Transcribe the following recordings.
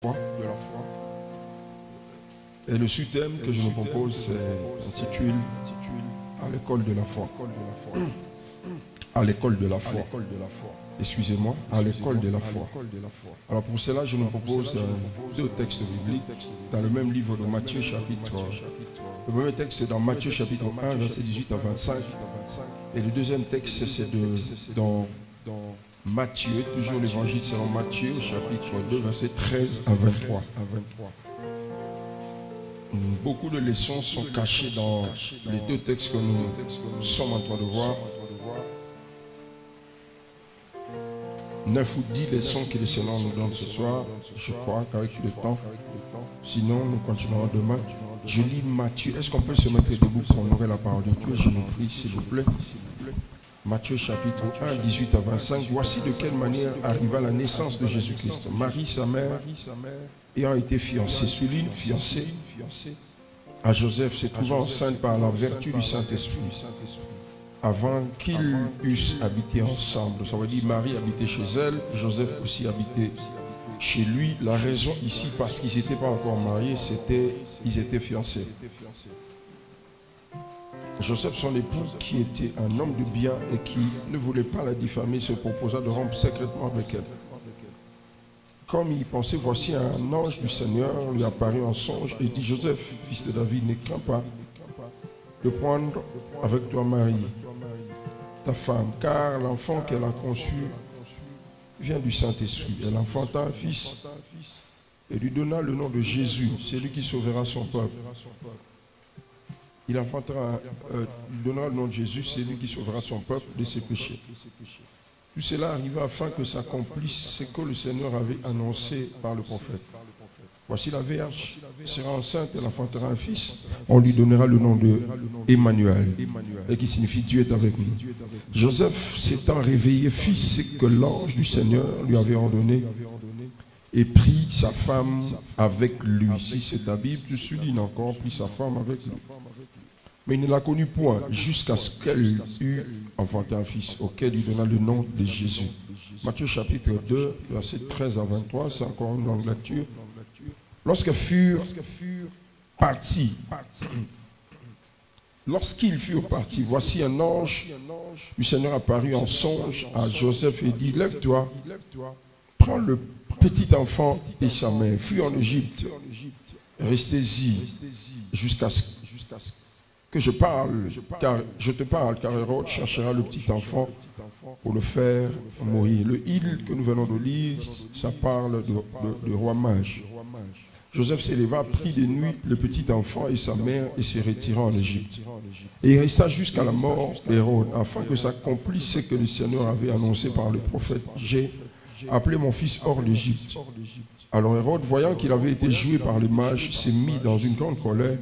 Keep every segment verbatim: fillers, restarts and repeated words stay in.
de la foi. Et le sous-thème que je me propose, c'est intitulé à l'école de la foi. À l'école de la foi. Excusez-moi, à l'école de la foi. Alors pour cela, je me propose euh, deux textes bibliques dans le même livre de Matthieu chapitre. Le premier texte c'est dans Matthieu chapitre un, verset dix-huit à vingt-cinq. Et le deuxième texte c'est de, dans Matthieu, toujours l'évangile selon Matthieu, chapitre deux, verset treize à vingt-trois. Beaucoup de leçons sont cachées dans les deux textes que nous sommes en train de voir. Neuf ou dix leçons que le Seigneur nous donne ce soir, je crois qu'avec le temps, sinon nous continuerons demain. Je lis Matthieu. Est-ce qu'on peut se mettre debout pour honorer la parole de Dieu? Je vous prie, s'il vous plaît. Matthieu chapitre un, dix-huit à vingt-cinq. Voici de quelle manière arriva la naissance de Jésus-Christ. Marie, sa mère, ayant été fiancée, souligne, fiancée à Joseph, se trouvant enceinte par la vertu du Saint-Esprit, avant qu'ils eussent habité ensemble. Ça veut dire Marie habitait chez elle, Joseph aussi habitait chez lui. La raison ici, parce qu'ils n'étaient pas encore mariés, c'était ils étaient fiancés. Joseph, son époux, qui était un homme de bien et qui ne voulait pas la diffamer, se proposa de rompre secrètement avec elle. Comme il pensait, voici un ange du Seigneur lui apparut en songe et dit: Joseph, fils de David, ne crains pas de prendre avec toi Marie, ta femme, car l'enfant qu'elle a conçu vient du Saint-Esprit. Elle enfanta un fils et lui donna le nom de Jésus, c'est lui qui sauvera son peuple. Il enfantera, euh, il donnera le nom de Jésus, c'est lui qui sauvera son peuple de ses péchés. Tout cela arriva afin que s'accomplisse ce que le Seigneur avait annoncé par le prophète. Voici la Vierge sera enceinte, elle enfantera un fils, on lui donnera le nom de Emmanuel, et qui signifie Dieu est avec nous. Joseph s'étant réveillé fit ce que l'ange du Seigneur lui avait ordonné et prit sa femme avec lui. Si c'est ta Bible, je souligne encore, prit sa femme avec lui. Mais il ne la connut point jusqu'à ce qu'elle eût enfanté un fils auquel il donna le nom de Jésus. Matthieu chapitre deux, verset treize à vingt-trois, c'est encore une longue lecture. Lorsqu'ils furent partis, lorsqu'ils furent partis, voici un ange du Seigneur apparut en songe à Joseph et dit: lève-toi, prends le petit enfant et sa mère, fuis en Égypte, restez-y jusqu'à ce que je parle, car je te parle, car Hérode cherchera le petit enfant pour le faire mourir. Le il que nous venons de lire, ça parle de, de, de roi mage. Joseph s'éleva, prit de nuit le petit enfant et sa mère et se retira en Égypte. Et il resta jusqu'à la mort d'Hérode, afin que s'accomplisse ce que le Seigneur avait annoncé par le prophète: j'ai appelé mon fils hors l'Égypte. Alors Hérode, voyant qu'il avait été joué par les mages, s'est mis dans une grande colère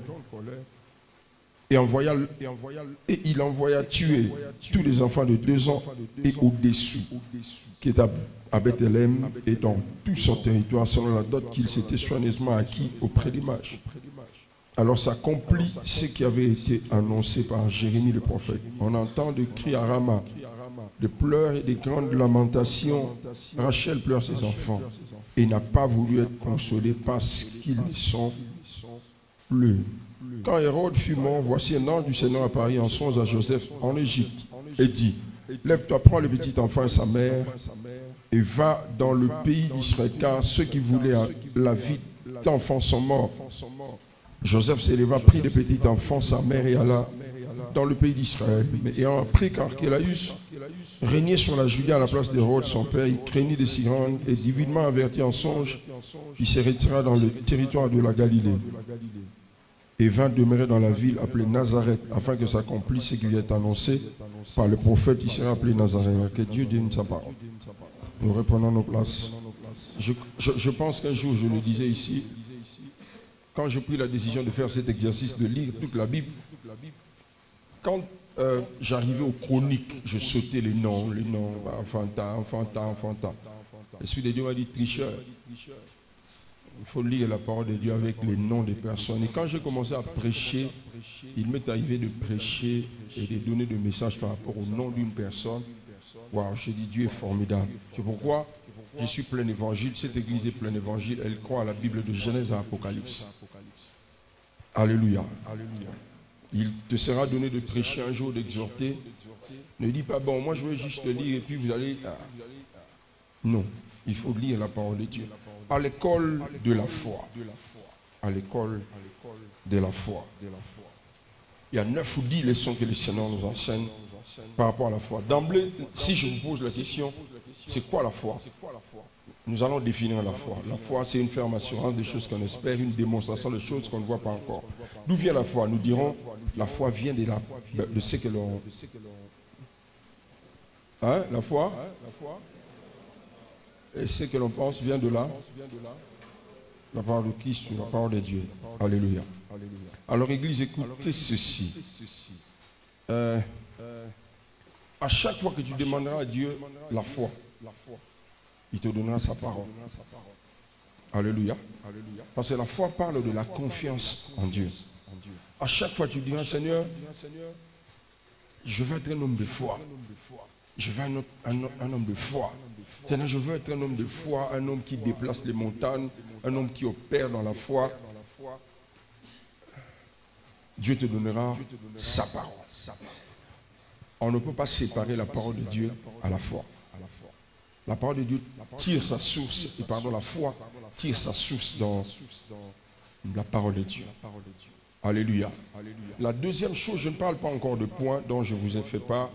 et, envoya, et il envoya tuer tous les enfants de deux ans et au-dessous, qui étaient à Bethléem et dans tout son territoire, selon la dot qu'il s'était soigneusement acquis auprès des mages. Alors s'accomplit ce qui avait été annoncé par Jérémie le prophète. On entend des cris à Rama, des pleurs et des grandes lamentations. Rachel pleure ses enfants et n'a pas voulu être consolée parce qu'ils sont plus. Quand Hérode fut mort, voici un ange du Seigneur apparut en songe à Joseph en Égypte et dit: lève-toi, prends le petit enfant et sa mère et va dans le pays d'Israël, car ceux qui voulaient la vie d'enfant sont morts. Joseph s'éleva, prit le petit enfant, sa mère, et alla dans le pays d'Israël. Mais ayant appris qu'Archélaüs régnait sur la Judée à la place d'Hérode, son père, il craignit de si grandes et divinement averti en songe, il se retira dans le territoire de la Galilée et vint demeurer dans la ville appelée Nazareth, afin que s'accomplisse ce qui lui est annoncé par le prophète: il sera appelé Nazareth. Que Dieu donne sa parole. Nous reprenons nos places. Je, je, je pense qu'un jour, je le disais ici, quand j'ai pris la décision de faire cet exercice, de lire toute la Bible, quand euh, j'arrivais aux chroniques, je sautais les noms, les noms, enfantin, enfantin, enfantin. L'Esprit de Dieu m'a dit: tricheur. Il faut lire la parole de Dieu avec les noms des personnes. Et quand j'ai commencé à prêcher, il m'est arrivé de prêcher et de donner des messages par rapport au nom d'une personne. Waouh, je dis Dieu est formidable. C'est pourquoi je suis plein d'évangile. Cette église est pleine d'évangile. Elle croit à la Bible de Genèse à Apocalypse. Alléluia. Alléluia. Il te sera donné de prêcher un jour, d'exhorter. Ne dis pas, bon, moi je veux juste lire et puis vous allez... Ah. Non, il faut lire la parole de Dieu. À l'école de la foi. À l'école de la foi. Il y a neuf ou dix leçons que le Seigneur nous enseigne par rapport à la foi. D'emblée, si je vous pose la question, c'est quoi la foi? Nous allons définir la foi. La foi, c'est une ferme assurance des choses qu'on espère, une démonstration des choses qu'on ne voit pas encore. D'où vient la foi? Nous dirons, la foi vient de, la, de ce que l'on... Hein, la foi? Et ce que l'on pense vient de là. La parole de Christ, la parole de Dieu. Alléluia. Alors, Église, écoutez ceci. Euh, à chaque fois que tu demanderas à Dieu la foi, il te donnera sa parole. Alléluia. Parce que la foi parle de la confiance en Dieu. À chaque fois, tu diras, Seigneur, je veux être un homme de foi. Je veux un, un, un homme de foi. Seigneur, je veux être un homme de foi, un homme qui déplace les montagnes, un homme qui opère dans la foi. Dieu te donnera sa parole. On ne peut pas séparer la parole de Dieu à la foi. La parole de Dieu tire sa source, et pardon, la foi tire sa source dans la parole de Dieu. Alléluia. La deuxième chose, je ne parle pas encore de points dont je vous ai fait part.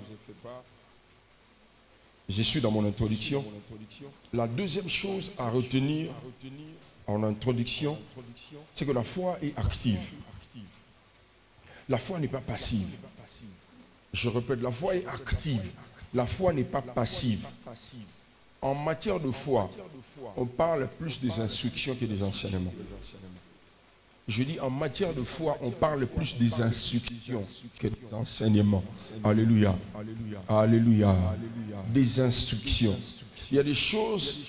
Je suis dans mon introduction. La deuxième chose à retenir en introduction, c'est que la foi est active. La foi n'est pas passive. Je répète, la foi est active. La foi n'est pas passive. En matière de foi, on parle plus des instructions que des enseignements. Je dis en matière de foi, on parle plus des instructions que des enseignements. Alléluia. Alléluia. Des instructions. Il y a des choses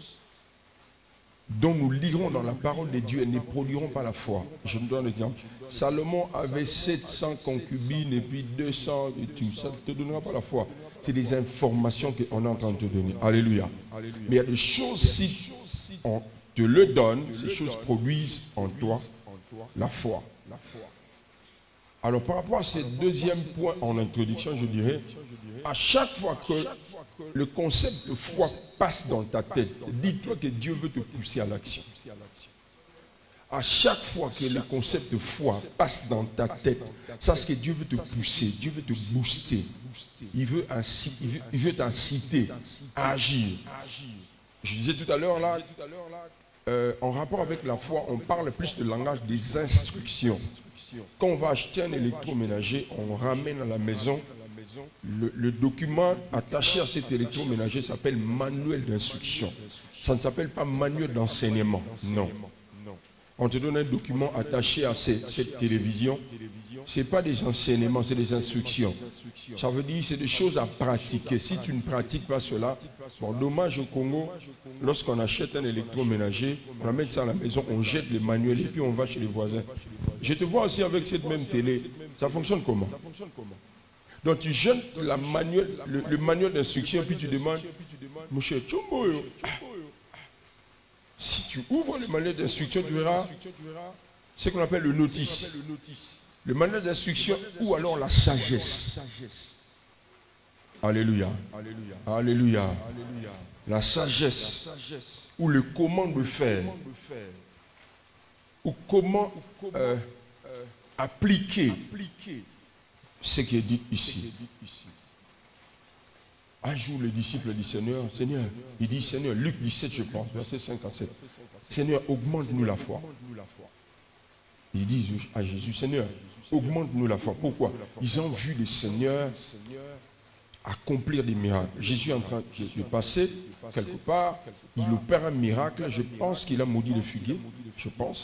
dont nous lirons dans la parole de Dieu et ne produiront pas la foi. Je vous donne un exemple. Salomon avait sept cents concubines et puis deux cents et tout. Ça ne te donnera pas la foi. C'est des informations qu'on est en train de te donner. Alléluia. Mais il y a des choses, si on te le donne, ces choses produisent en toi la foi. Alors par rapport à ce deuxième point en introduction, je dirais, à chaque fois que le concept de foi passe dans ta tête, dis-toi que Dieu veut te pousser à l'action. À chaque fois que le concept de foi passe dans ta tête, sache que Dieu veut te pousser, Dieu veut te booster. Il veut t'inciter à agir. Je disais tout à l'heure là, euh, en rapport avec la foi, on parle plus de langage des instructions. Quand on va acheter un électroménager, on ramène à la maison. Le, le document attaché à cet électroménager s'appelle manuel d'instruction. Ça ne s'appelle pas manuel d'enseignement, non. On te donne un document attaché à cette, cette télévision. Ce n'est pas des enseignements, c'est des instructions. Ça veut dire que c'est des choses à pratiquer. Si tu ne pratiques pas cela, bon, dommage au Congo, lorsqu'on achète un électroménager, on amène ça à la maison, on jette les manuels et puis on va chez les voisins. Je te vois aussi avec cette même télé. Ça fonctionne comment? Donc tu jettes la manuel, le, le manuel d'instruction et puis tu demandes, mon cher Tchombo, si tu ouvres le manuel d'instruction, tu verras ce qu'on appelle le notice. Le manuel d'instruction ou alors la sagesse. Alléluia. Alléluia. La sagesse. Ou le comment de faire. Ou comment euh, appliquer ce qui est dit ici. Un jour, le disciple dit, Seigneur, Seigneur, il dit, Seigneur, Luc dix-sept, je pense, verset cinquante-sept. Seigneur, augmente-nous la foi. Ils disent à Jésus, Seigneur, augmente-nous la foi. Pourquoi? Ils ont vu le Seigneur accomplir des miracles. Jésus est en train de passer quelque part, il opère un miracle, je pense qu'il a maudit le figuier, je pense.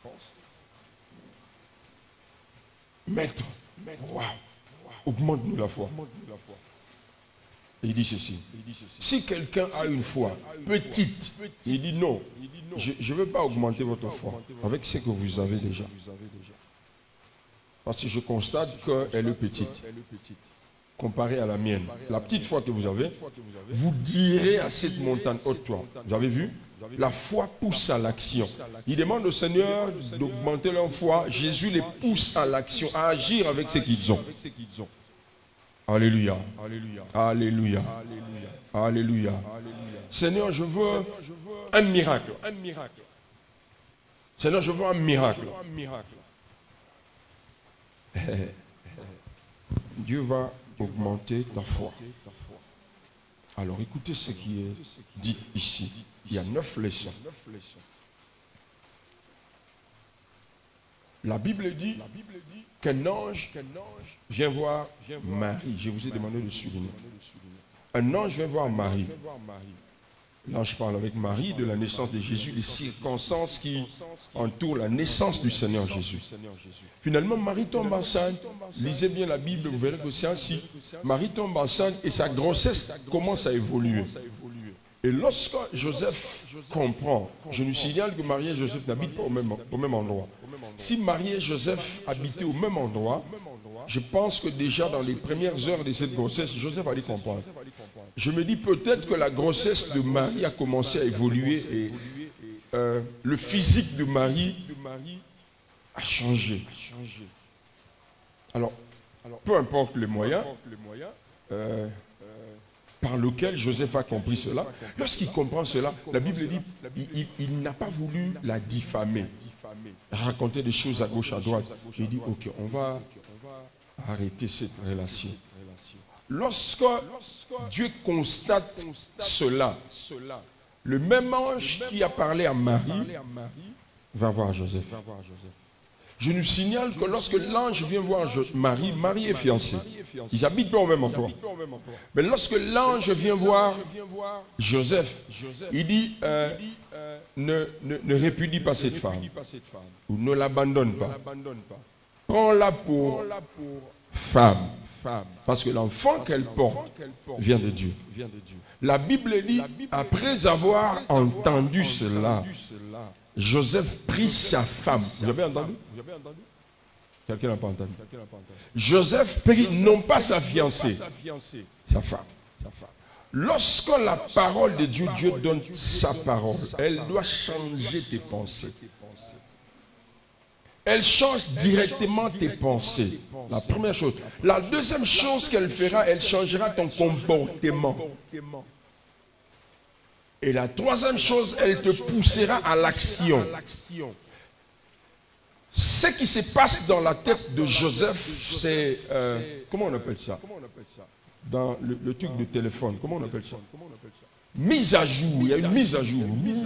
Maître, wow, augmente-nous la foi. Et il dit ceci, si quelqu'un a une foi petite, il dit non, je ne veux pas augmenter votre foi avec ce que vous avez déjà. Parce que je constate qu'elle est petite. comparée à la mienne, la petite foi que vous avez, vous direz à cette montagne haute, toi. Vous avez vu? La foi pousse à l'action. Ils demandent au Seigneur d'augmenter leur foi. Jésus les pousse à l'action, à agir avec ce qu'ils ont. Alléluia. Alléluia. Alléluia. Seigneur, je veux un miracle. Seigneur, je veux un miracle. Dieu va augmenter ta foi. Alors écoutez ce qui est dit ici. Il y a neuf leçons. La Bible dit qu'un ange vient voir Marie. Je vous ai demandé de souligner. Un ange vient voir Marie. L'ange parle avec Marie de la naissance de Jésus, les circonstances qui entourent la naissance du Seigneur Jésus. Finalement, Marie tombe enceinte. Lisez bien la Bible, vous verrez que c'est ainsi. Marie tombe enceinte et sa grossesse commence à évoluer. Et lorsque Joseph comprend, je nous signale que Marie et Joseph n'habitent pas au même, au même endroit. Si Marie et Joseph habitaient au même endroit, je pense que déjà dans les premières heures de cette grossesse, Joseph allait comprendre. Je me dis peut-être que la grossesse de Marie a commencé à évoluer et euh, le physique de Marie a changé. Alors, peu importe les moyens euh, par lesquels Joseph a compris cela, lorsqu'il comprend cela, la Bible dit il, il, il n'a pas voulu la diffamer, raconter des choses à gauche, à droite. Il dit ok, on va arrêter cette relation. Lorsque Dieu constate cela, le même ange qui a parlé à Marie va voir Joseph. Je nous signale que lorsque l'ange vient voir Marie, Marie est fiancée. Ils habitent pas au même endroit. Mais lorsque l'ange vient voir Joseph, il dit euh, ne, ne, ne répudie pas cette femme ou ne l'abandonne pas. Prends-la pour femme. Parce que l'enfant qu'elle porte vient de Dieu. La Bible dit, après avoir entendu cela, Joseph prit sa femme. Vous avez entendu? Quelqu'un n'a pas entendu? Joseph prit non pas sa fiancée, sa femme. Lorsque la parole de Dieu, Dieu donne sa parole, elle doit changer tes pensées. Elle change directement tes pensées. La première chose. La deuxième chose qu'elle fera, elle changera ton comportement. Et la troisième chose, elle te poussera à l'action. Ce qui se passe dans la tête de Joseph, c'est... Euh, comment on appelle ça? Dans le, le truc de téléphone, comment on appelle ça? Mise à jour. Il y a une mise à jour.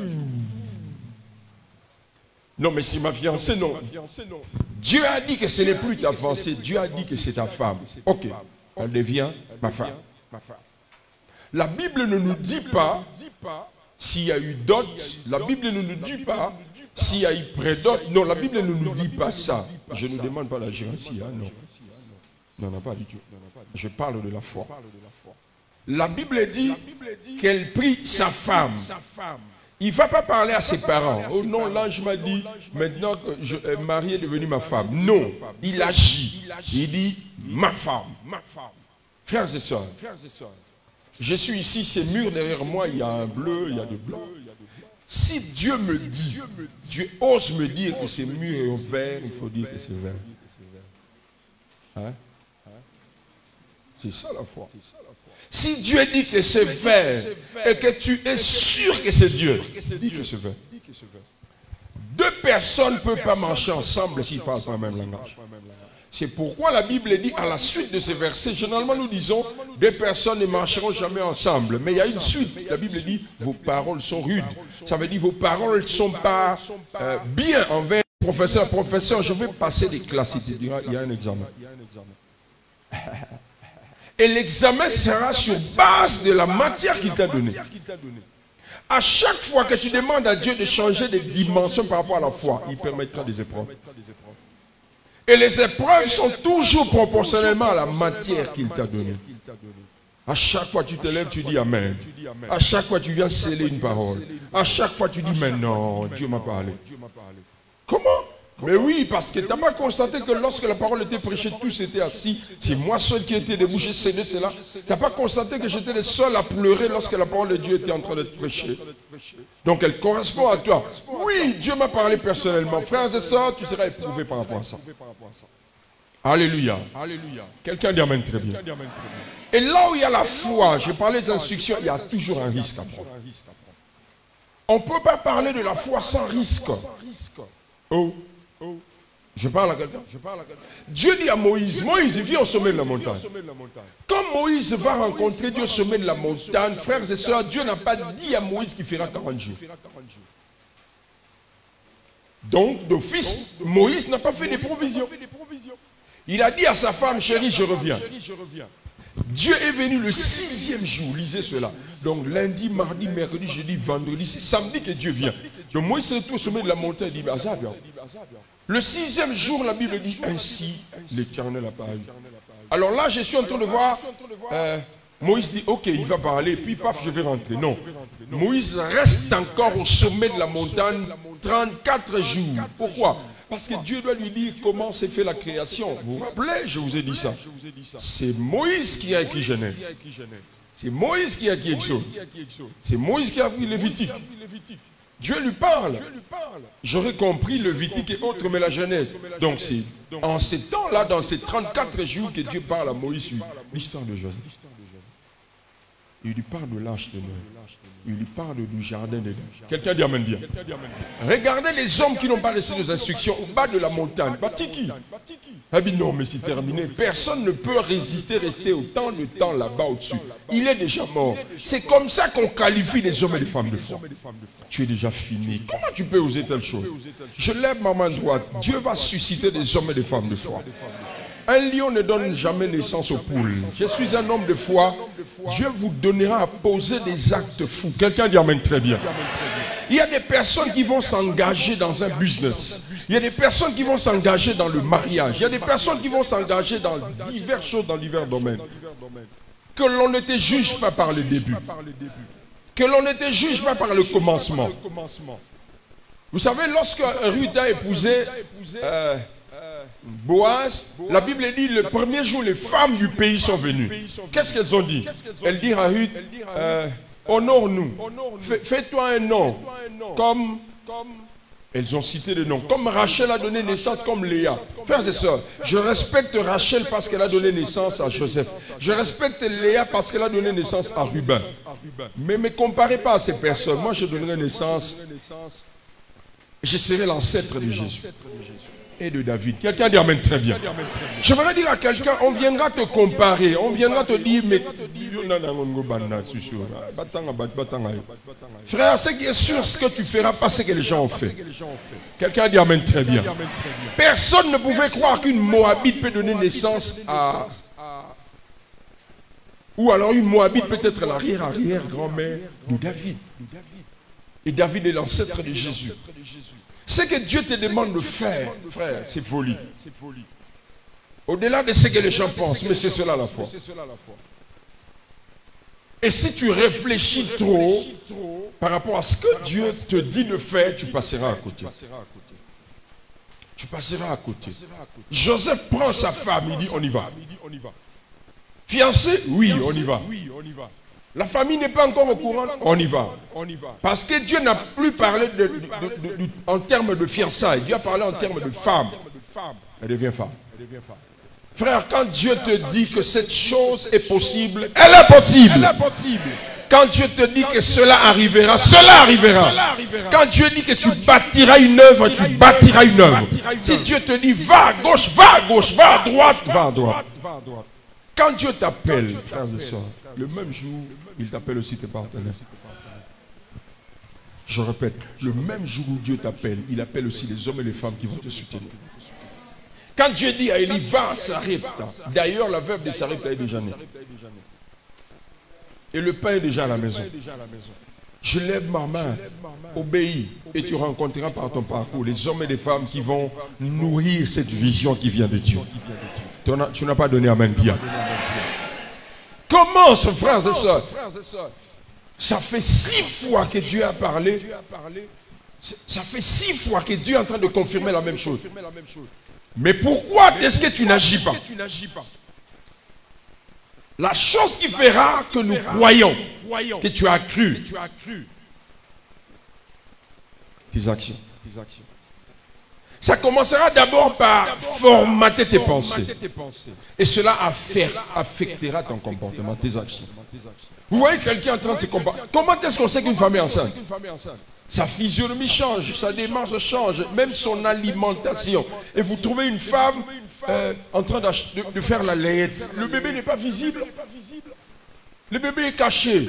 Non, mais c'est ma fiancée, non. Dieu a dit que ce n'est plus ta fiancée. Dieu a dit que c'est ta femme. Ok, elle devient ma femme. La Bible ne nous dit pas s'il y a eu dot. La Bible ne nous dit pas s'il y a eu prédot. Non, la Bible ne nous dit pas ça. Je ne demande pas la gérantie. Hein, non. Non, non, pas du tout. Je parle de la foi. La Bible dit qu'elle prit sa femme. Il ne va pas parler à ses parents. Oh non, l'ange m'a dit, maintenant que je, euh, Marie est devenue ma femme. Non, il agit. Il dit, ma femme. Frères et sœurs, je suis ici, ces murs derrière moi, il y a un bleu, il y a du blanc. Si Dieu me dit, Dieu ose me dire que ces murs sont verts, il faut dire que c'est vert. Hein? C'est ça la foi. Si Dieu dit que c'est vert et que tu es sûr que c'est Dieu, dis que c'est vert. Deux personnes ne peuvent pas marcher ensemble s'ils parlent pas le même langage. C'est pourquoi la Bible dit à la suite de ces versets, généralement nous disons, deux personnes ne marcheront jamais ensemble. Mais il y a une suite. La Bible dit, vos paroles sont rudes. Ça veut dire, vos paroles ne sont pas euh, bien envers le professeur. Professeur, je vais passer des classes. Il y a un examen. Et l'examen sera sur base de la matière qu'il t'a donnée. À chaque fois que tu demandes à Dieu de changer de dimension par rapport à la foi, il permettra des épreuves. Et les épreuves sont toujours proportionnellement à la matière qu'il t'a donnée. À chaque fois que tu te lèves, tu dis Amen. À chaque fois que tu viens sceller une parole. À chaque fois que tu dis mais non, Dieu m'a parlé. Comment? Mais oui, parce que tu n'as pas constaté que lorsque la parole était prêchée, tous étaient assis. C'est moi seul qui étais debout, j'ai cédé cela. Tu n'as pas constaté que j'étais le seul à pleurer lorsque la parole de Dieu était en train d'être prêchée. Donc elle correspond à toi. Oui, Dieu m'a parlé personnellement. Frères et sœurs, tu seras éprouvé par rapport à ça. Alléluia. Alléluia. Quelqu'un dit amen très bien. Et là où il y a la foi, je parlais des instructions, il y a toujours un risque à prendre. On ne peut pas parler de la foi sans risque. Oh. Je parle à quelqu'un. Dieu dit à Moïse, Moïse, viens au sommet de la montagne. Quand Moïse va rencontrer Dieu au sommet de la montagne, frères et sœurs, Dieu n'a pas dit à Moïse qu'il fera quarante jours. Donc, d'office, Moïse n'a pas fait des provisions. Il a dit à sa femme, chérie, je reviens. Dieu est venu le sixième jour, lisez cela. Donc lundi, mardi, mercredi, jeudi, vendredi, c'est samedi que Dieu vient. Donc Moïse se retrouve au sommet de la montagne et dit, bah, ça vient. Le sixième jour, la Bible dit, ainsi l'Éternel a parlé. Alors là, je suis en train de voir, euh, Moïse dit, ok, il va parler, puis paf, je vais rentrer. Non, Moïse reste encore au sommet de la montagne trente-quatre jours. Pourquoi? Parce que Dieu doit lui dire comment s'est fait la création. Vous vous rappelez, je vous ai dit ça. C'est Moïse qui a écrit Genèse. C'est Moïse qui a écrit Exode. C'est Moïse qui a écrit Lévitique. Dieu lui parle. J'aurais compris Lévitique et autres, mais la Genèse. Donc c'est en ces temps-là, dans ces trente-quatre jours que Dieu parle à Moïse, l'histoire de Joseph. Il lui parle de l'arche de Noé. Il lui parle du jardin d'Éden. Quelqu'un dit amen bien. Regardez les hommes qui n'ont pas reçu les instructions au bas de la montagne. Batiki. Ah bien non, mais c'est terminé. Personne ne peut résister, rester autant de temps là-bas au-dessus. Il est déjà mort. C'est comme ça qu'on qualifie les hommes et les femmes de foi. Tu es déjà fini. Comment tu peux oser telle chose? Je lève ma main droite. Dieu va susciter des hommes et des femmes de foi. Un lion ne donne jamais naissance aux poules. Je suis un homme de foi. Dieu vous donnera à poser des actes fous. Quelqu'un dit amen très bien. Il y a des personnes qui vont s'engager dans un business. Il y a des personnes qui vont s'engager dans le mariage. Il y a des personnes qui vont s'engager dans diverses choses, dans divers domaines. Que l'on ne te juge pas par le début. Que l'on ne te juge pas par le commencement. Vous savez, lorsque Ruth a épousé... Euh, Boaz, la Bible dit le premier jour les femmes du pays sont venues. Qu'est-ce qu'elles ont dit? Elles disent à Ruth, euh, honore-nous, fais-toi un nom, comme elles ont cité des noms, comme Rachel a donné naissance, comme Léa. Frères et sœurs, je respecte Rachel parce qu'elle a donné naissance à Joseph. Je respecte Léa parce qu'elle a donné naissance à Ruben. Mais ne me comparez pas à ces personnes. Moi je donnerai naissance, je serai l'ancêtre de Jésus et de David. Quelqu'un dit amen très bien. J'aimerais dire à quelqu'un, on viendra te comparer, on viendra te dire, mais frère, ce qui est sûr, ce que tu feras pas ce que les gens ont fait. Quelqu'un dit amen très bien. Personne ne pouvait croire qu'une Moabite peut donner naissance à... Ou alors une Moabite peut être l'arrière-arrière-grand-mère de David. Et David est l'ancêtre de Jésus. Ce que Dieu te demande de faire, frère, c'est folie. Au-delà de ce que les gens pensent, mais c'est cela la foi. Et si tu réfléchis trop par rapport à ce que Dieu te dit de faire, tu passeras à côté. Tu passeras à côté. Joseph prend sa femme, il dit on y va. Fiancé? Oui, on y va. La famille n'est pas encore au courant, on y va. Parce que Dieu n'a plus parlé de, de, de, de, de, en termes de fiançailles. Dieu a parlé en termes de femme. Elle devient femme. Frère, quand Dieu te dit que cette chose est possible, elle est possible. Quand Dieu te dit que cela arrivera, cela arrivera. Quand Dieu dit que tu bâtiras une œuvre, tu bâtiras une œuvre. Si Dieu te dit va à gauche, va à gauche, va à droite, va à droite. Quand Dieu t'appelle, frères et sœurs, le même jour, il t'appelle aussi tes partenaires. Je répète, le même jour où Dieu t'appelle, il appelle aussi les hommes et les femmes qui vont te soutenir. Quand Dieu dit à Élie, va à Sarepta, d'ailleurs la veuve de Sarepta est déjà née. Et le pain est déjà à la maison. Je lève ma main, obéis, et tu rencontreras par ton parcours les hommes et les femmes qui vont nourrir cette vision qui vient de Dieu. Tu n'as pas donné amen bien. Commence, frères et sœurs. Ça fait six fois que Dieu a parlé. Ça fait six fois que Dieu est en train de confirmer la même chose. Mais pourquoi est-ce que tu n'agis pas? La chose qui fera que nous croyons que tu as cru, tes actions. Ça commencera d'abord par formater tes pensées. Et cela affectera ton comportement, tes actions. Vous voyez quelqu'un en train de se comporter. Comment est-ce qu'on sait qu'une femme est enceinte? Sa physionomie change, sa démarche change, même son alimentation. Et vous trouvez une femme euh, en train de, de faire la layette. Le bébé n'est pas visible. Le bébé est caché.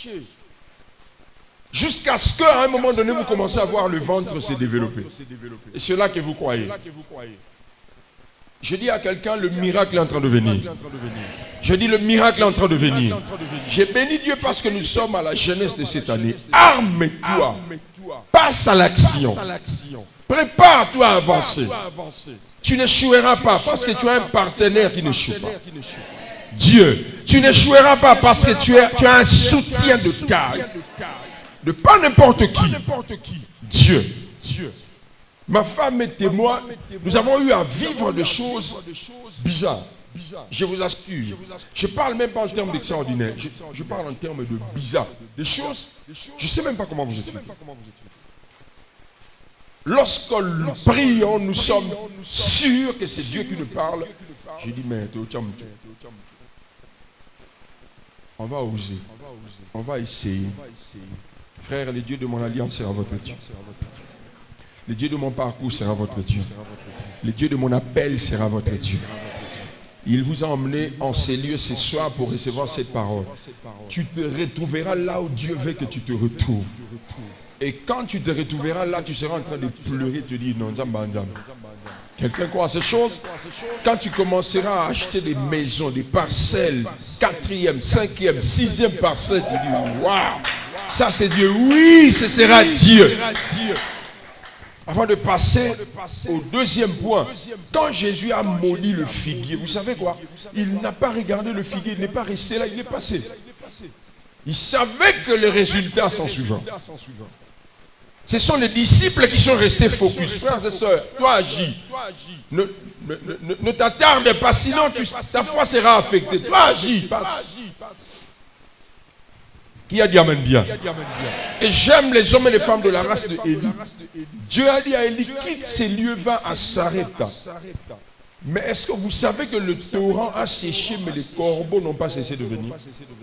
Jusqu'à ce qu'à un moment donné, vous commencez à voir le ventre se développer. Et c'est là que vous croyez. Je dis à quelqu'un, le miracle est en train de venir. Je dis, le miracle est en train de venir. J'ai béni Dieu parce que nous sommes à la jeunesse de cette année. Arme-toi. Passe à l'action. Prépare-toi à avancer. Tu n'échoueras pas parce que tu as un partenaire qui n'échoue pas. Dieu. Tu n'échoueras pas parce que tu, es, tu as un soutien de taille. De pas n'importe qui. Dieu. Ma femme et moi, nous avons eu à vivre des choses bizarres. Je vous assure. Je ne parle même pas en termes d'extraordinaire. Je, je parle en termes de bizarre. Des choses, je ne sais même pas comment vous expliquer. Lorsque nous prions, nous sommes sûrs que c'est Dieu qui nous parle. Je dis, mais on va oser. On va essayer. Frère, le Dieu de mon alliance sera votre Dieu. Le Dieu de mon parcours sera votre Dieu. Le Dieu de mon appel sera votre Dieu. Il vous a emmené en ces lieux ce soir pour recevoir cette parole. Tu te retrouveras là où Dieu veut que tu te retrouves. Et quand tu te retrouveras là, tu seras en train de pleurer, te dire non, Zamba, Zamba. Quelqu'un croit à ces choses? Quand tu commenceras à acheter des maisons, des parcelles, quatrième, cinquième, sixième parcelle, tu dis waouh, ça c'est Dieu. Oui, ce sera Dieu. Avant de passer au deuxième point, quand Jésus a maudit le figuier, vous savez quoi? Il n'a pas regardé le figuier, il n'est pas resté là, il est passé. Il savait que les résultats sont suivants. Ce sont les disciples qui sont restés focus. Frères et sœurs, toi agis. Ne, ne, ne, ne t'attarde pas, sinon tu, ta foi sera affectée. Toi agis. Qui a dit amen bien? Et j'aime les hommes et les femmes de la race de Élie. Dieu a dit à Élie, quitte ces lieux, va à Sarepta. Mais est-ce que vous savez que le torrent a séché, mais les corbeaux n'ont pas cessé de venir?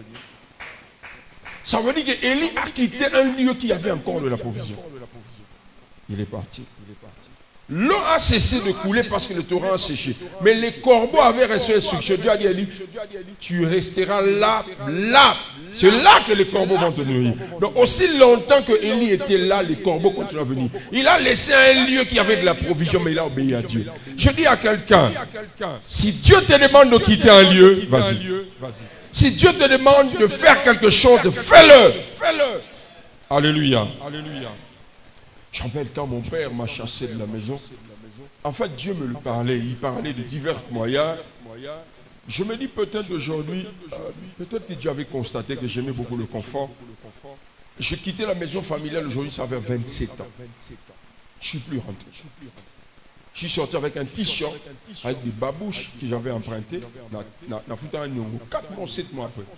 Ça veut dire qu'Élie a quitté un lieu qui avait encore de la provision. Il est parti. L'eau a cessé de couler parce que le torrent a séché. Mais les corbeaux avaient reçu instruction. Dieu a dit à Élie, tu resteras là, là. C'est là que les corbeaux vont te nourrir. Donc aussi longtemps que Élie était là, les corbeaux continuent à venir. Il a laissé un lieu qui avait de la provision, mais il a obéi à Dieu. Je dis à quelqu'un, si Dieu te demande de quitter un lieu, vas-y. Si Dieu te demande de faire quelque chose, fais-le. Fais-le. Alléluia. Alléluia. J'en rappelle quand mon père m'a chassé de la maison. En fait, Dieu me le parlait. Il parlait de divers moyens. Je me dis peut-être aujourd'hui, euh, peut-être que Dieu avait constaté que j'aimais beaucoup le confort. Je quittais la maison familiale aujourd'hui, ça fait vingt-sept ans. Je ne suis plus rentré. Je suis sorti avec un t-shirt, avec des babouches que j'avais empruntées. quatre mois, sept mois après.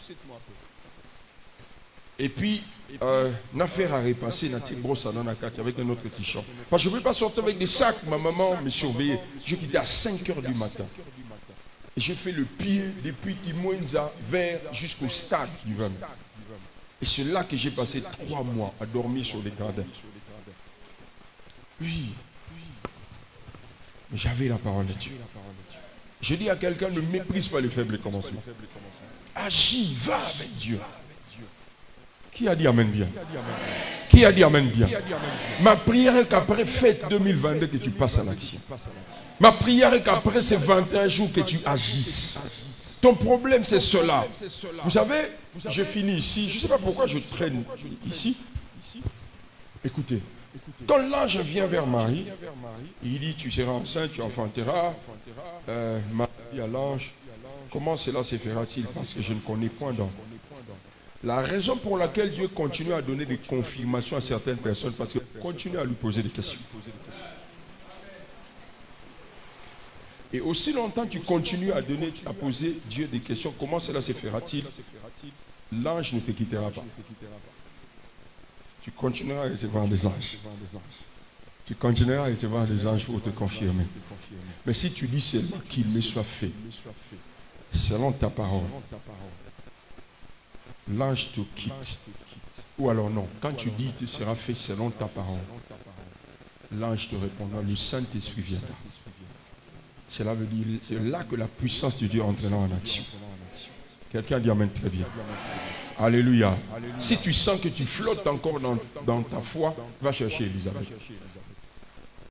Et puis, euh, une affaire a repassé, une petite brosse à avec un autre t-shirt. Parce que je ne peux pas sortir avec des sacs, ma maman me surveillait. Je quittais à cinq heures du matin. Et j'ai fait le pied depuis Kimwenza vers jusqu'au stade du Vame. Et c'est là que j'ai passé trois mois à dormir sur les gradins. Oui. Mais j'avais la parole de Dieu. Je dis à quelqu'un, ne méprise pas les faibles commencements. Agis, va avec Dieu. Qui a dit amen bien? Qui a dit amen bien? Ma prière est qu'après fête deux mille vingt-deux que tu passes à l'action. Ma prière est qu'après ces vingt et un jours que tu agisses. Ton problème c'est cela. Vous savez, je finis ici. Je ne sais pas pourquoi je traîne ici. Écoutez. Quand l'ange vient vers Marie, il dit tu seras enceinte, tu enfanteras. Euh, Marie dit à l'ange, comment cela se fera-t-il? Parce que je ne connais point d'homme. La raison pour laquelle Dieu continue à donner des confirmations à certaines personnes, parce que continue à lui poser des questions. Et aussi longtemps tu continues à donner, à poser Dieu des questions, comment cela se fera-t-il? L'ange ne te quittera pas. Tu continueras à recevoir des anges. Tu continueras à recevoir des anges pour te confirmer. Mais si tu dis seulement qu'il me soit fait, selon ta parole, l'ange te quitte. Ou alors non, quand tu dis qu'il sera fait selon ta parole, l'ange te répondra, le Saint-Esprit viendra. Cela veut dire, c'est là que la puissance de Dieu entrera en action. Quelqu'un dit amen très bien. Alléluia. Si tu sens que tu flottes encore dans, dans ta foi, va chercher Elisabeth.